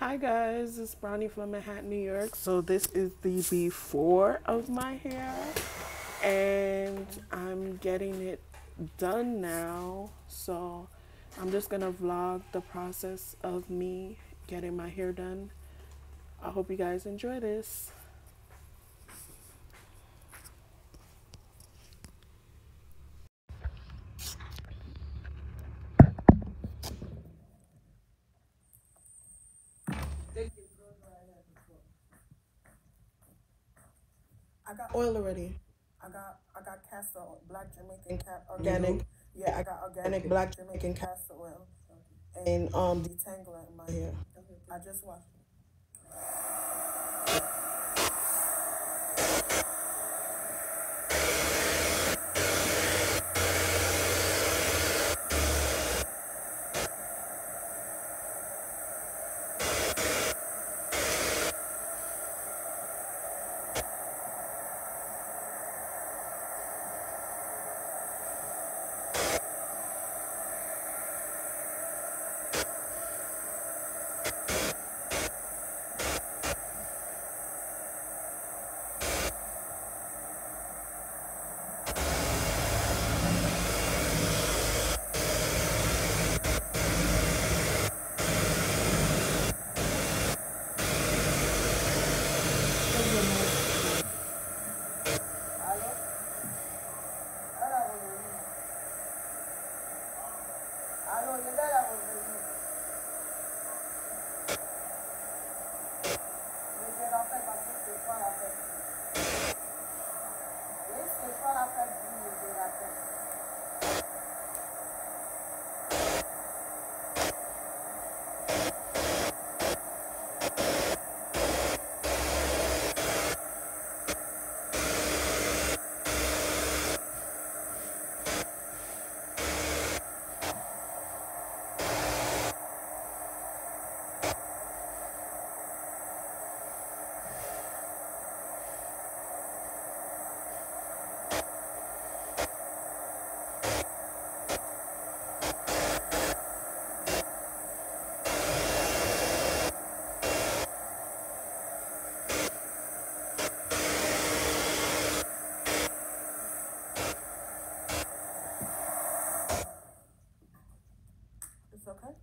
Hi guys, it's Brownie from Manhattan, New York. So this is the before of my hair and I'm getting it done now. So I'm just gonna vlog the process of me getting my hair done. I hope you guys enjoy this. I got oil already. I got castor oil, black Jamaican organic. Yeah, I got organic black Jamaican castor oil and detangler in my hair. I just washed it. It's okay?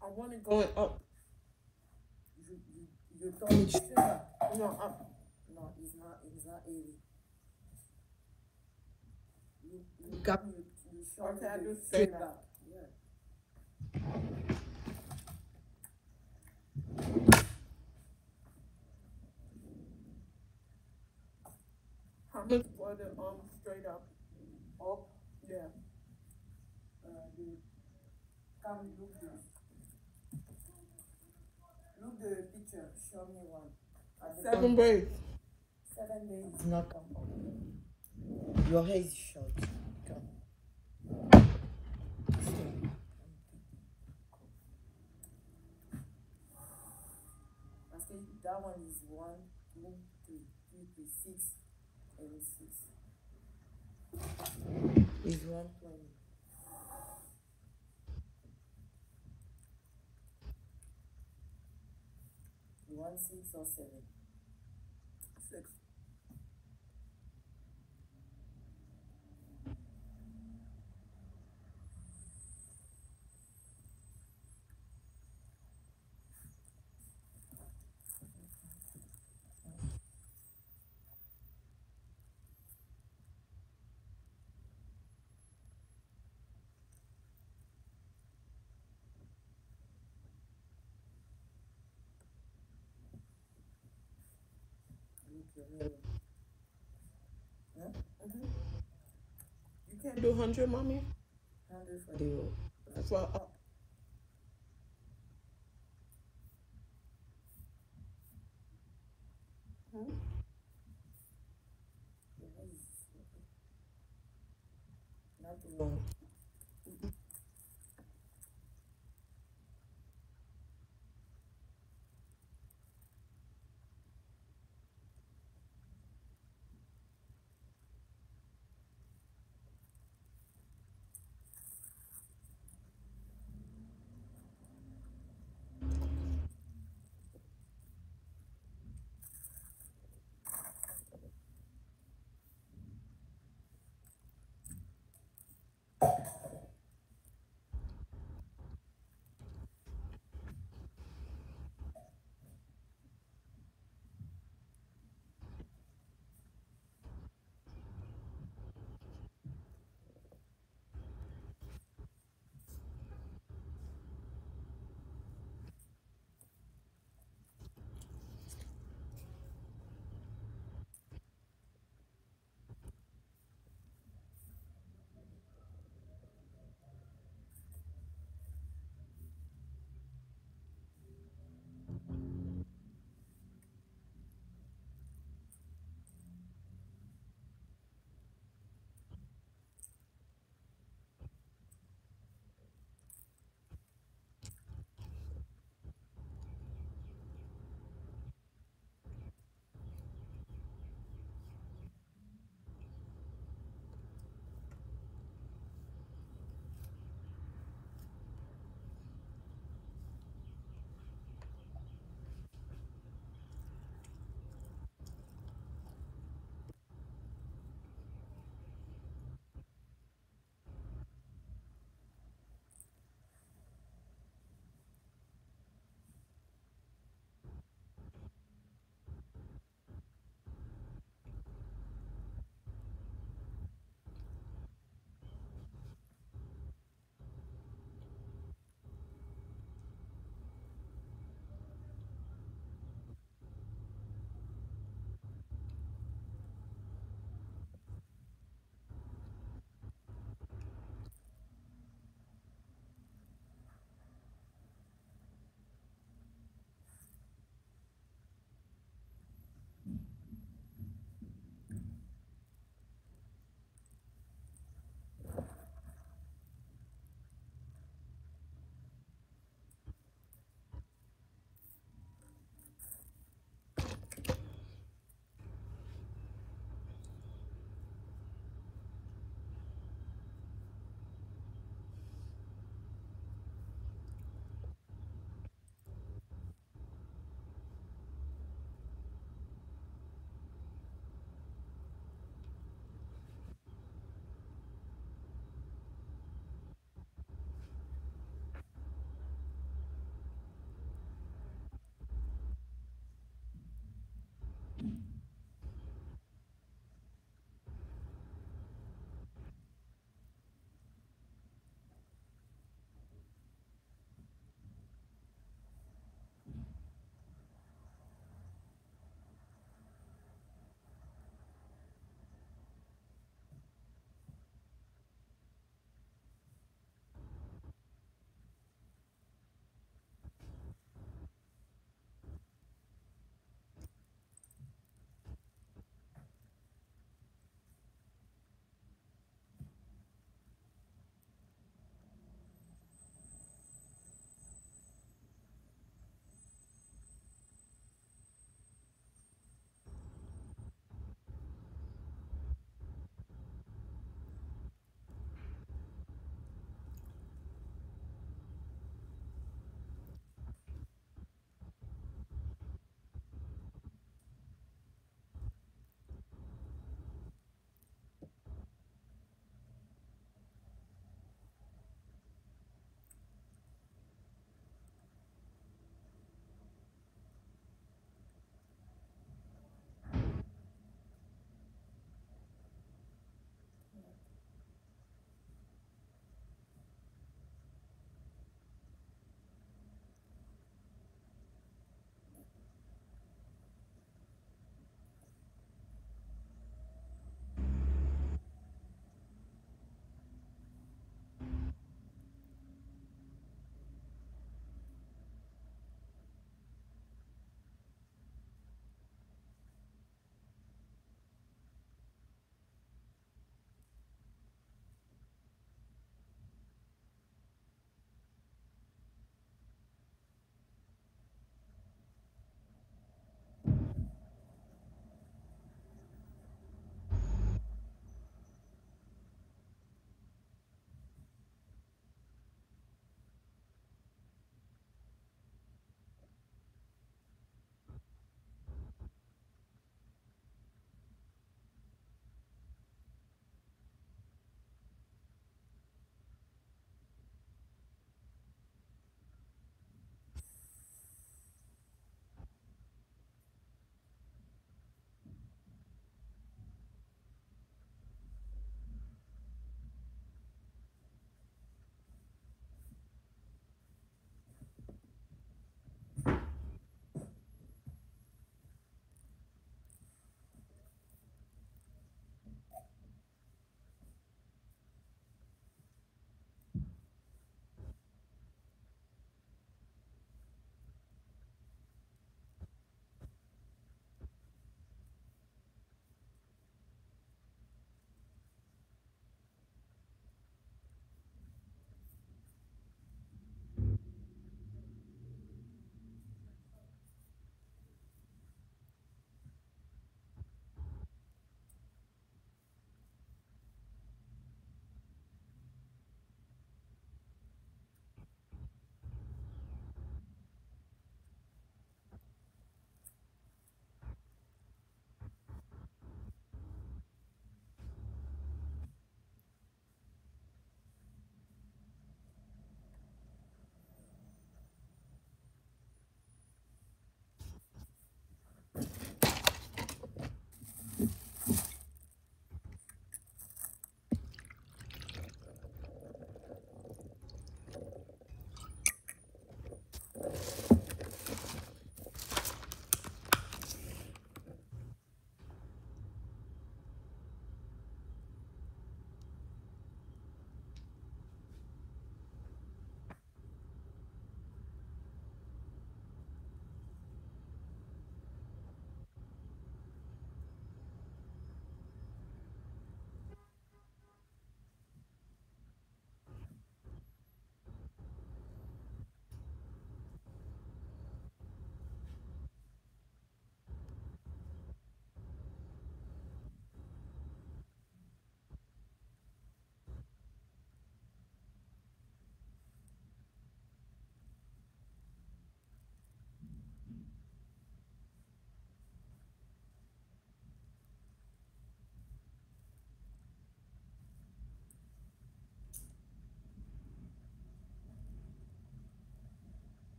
I want it going up. You turn it straight up. No, up. No, it's not easy. You come, you show Okay, I me do the straight back. up. Yeah. How much for the straight up? Up. Yeah. The come look this. Look the picture. Show me one. At the 7 bottom. braids. 7 days is not come up. Your hair is short. Come. Stay. I say that one is 1, 2, 3, 3, 3, 6, and 6. Is 120. You want 6 or 7? 6. Look your mirror. Huh? You can't do 100, mommy? 100 for the That's why up. not too long.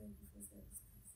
Thank you for service, please.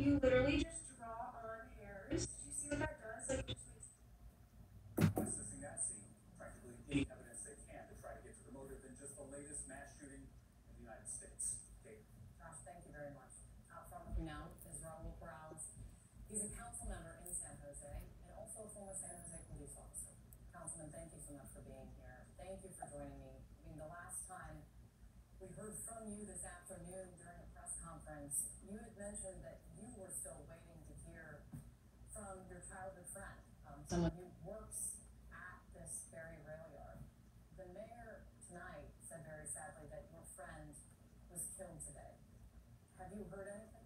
You literally just draw on hairs. Do you see what that does? Like it just makes Assessing that scene, practically any evidence they can to try to get to the motive in just the latest mass shooting in the United States. Kate. Josh, thank you very much. Out front with me now is Raul Perales. He's a council member in San Jose and also a former San Jose police officer. Councilman, thank you so much for being here. Thank you for joining me. I mean, the last time we heard from you this afternoon during a press conference, you had mentioned that you were still waiting to hear from your childhood friend, someone who works at this very rail yard. The mayor tonight said very sadly that your friend was killed today. Have you heard anything?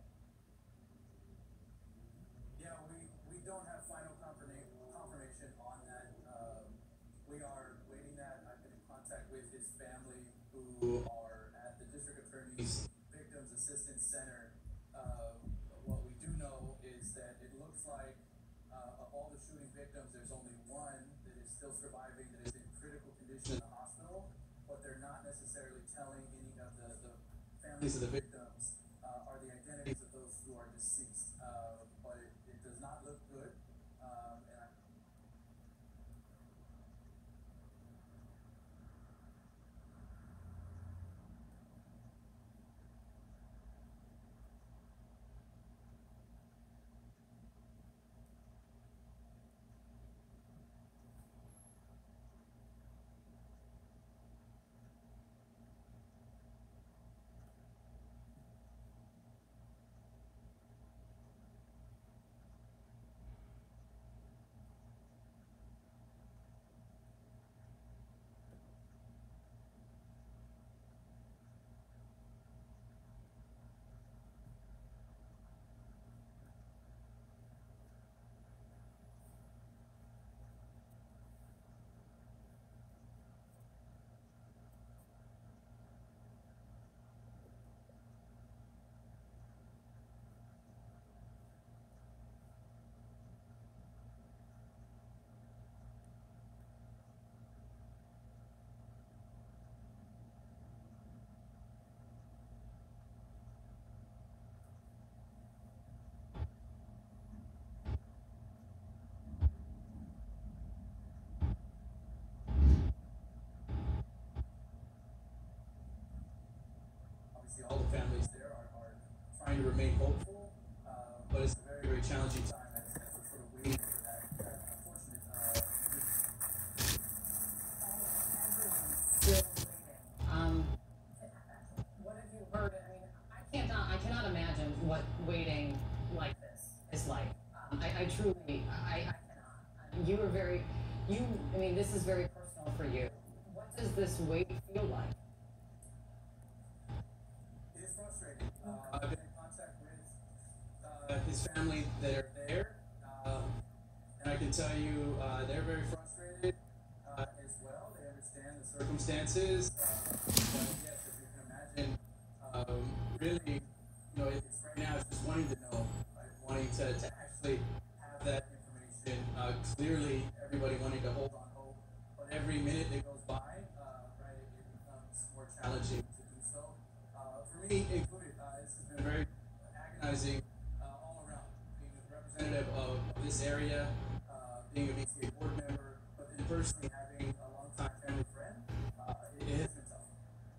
Yeah, we don't have final confirmation on that. We are waiting that. I've been in contact with his family who are at the district attorney's victims assistance center. What we do know is that it looks like of all the shooting victims, there's only one that is still surviving, that is in critical condition in the hospital, but they're not necessarily telling any of the families of the victims are the identities of those who are deceased. But it does not look good. And I obviously all the families there are trying to remain hopeful, but it's a very, very challenging time as we're sort of waiting for that unfortunate news. Still waiting. What have you heard? I mean, I cannot imagine what waiting like this is like. I truly, I cannot. You are very, I mean, this is very personal for you. What does this wait feel like? It is frustrating. I've been in contact with his family that are there, and I can tell you they're very frustrated as well. They understand the circumstances, but yes, as you can imagine, really, you know, it's right now it's just wanting to know, right? Wanting to actually have that information. Clearly, everybody wanting to hold on hope, but every minute that goes by, right, it becomes more challenging to do so. For me included, this has been very agonizing all around. Being a representative of this area, being a BCA board member, but then personally having a longtime family friend, it has been tough.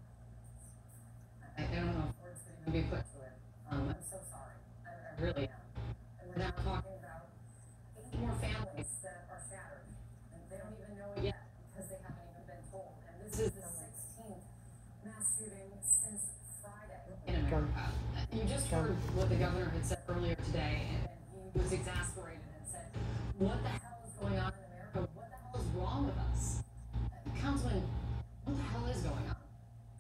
I don't know if words could even be put to it. I'm so sorry. I really am. And we're now talking about 8 more families that are shattered. And they don't even know it yet because they haven't even been told. And this is the 16th mass shooting since Friday in America. You just heard what the governor had said earlier today, and he was exasperated and said, what the hell is going on in America? What the hell is wrong with us? Councilman, what the hell is going on?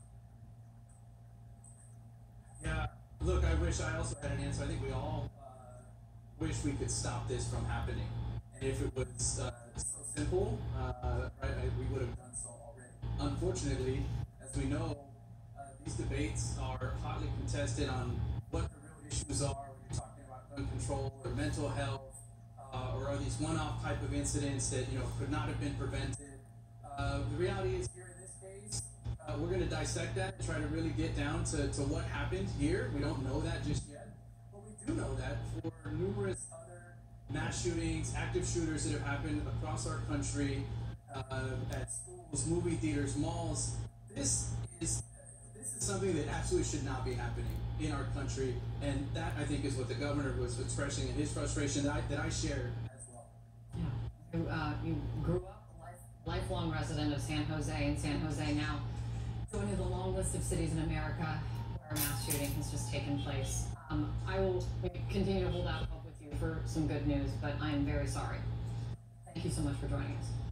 Yeah, look, I wish I also had an answer. I think we all wish we could stop this from happening. And if it was so simple, right, we would have done so already. Unfortunately, as we know, these debates are hotly contested on what the real issues are when you're talking about gun control or mental health, or are these one-off type of incidents that, you know, could not have been prevented. The reality is here in this case, we're going to dissect that and try to really get down to what happened here. We don't know that just yet, but we do do know that for numerous other mass shootings, active shooters that have happened across our country, at schools, movie theaters, malls, this is something that absolutely should not be happening in our country, and that I think is what the governor was expressing in his frustration that I share as well. Yeah, you grew up a lifelong resident of San Jose, and San Jose now joining the long list of cities in America where a mass shooting has just taken place. I will continue to hold out hope with you for some good news, but I am very sorry. Thank you so much for joining us.